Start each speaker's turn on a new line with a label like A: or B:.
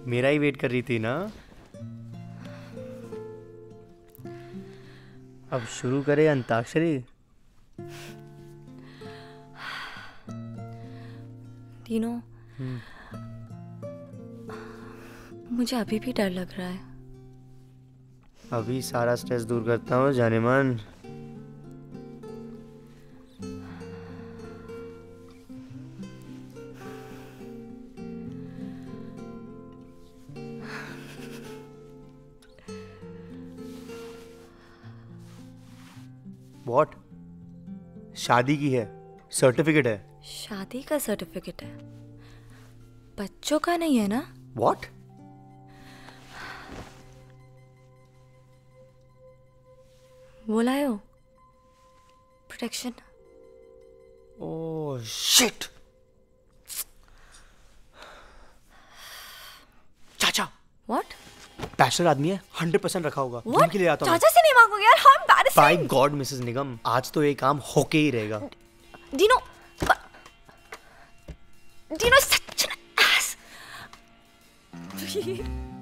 A: मेरा ही वेट कर रही थी ना। अब शुरू करें अंताक्षरी।
B: तीनों, मुझे अभी भी डर लग रहा है।
A: अभी सारा स्ट्रेस दूर करता हूँ जाने मन। What? शादी की है, सर्टिफिकेट है।
B: शादी का सर्टिफिकेट है, बच्चों का नहीं है ना?
A: What?
B: वो लाए हो प्रोटेक्शन।
A: Oh shit. चाचा।
B: What?
A: बैचलर आदमी है, 100% रखा होगा।
B: What?
A: के लिए आता हूं।
B: चाचा से नहीं मांगोगे यार, how embarrassing।
A: By God, Mrs Nigam, आज तो ये काम होके ही रहेगा।
B: Dino is such an ass।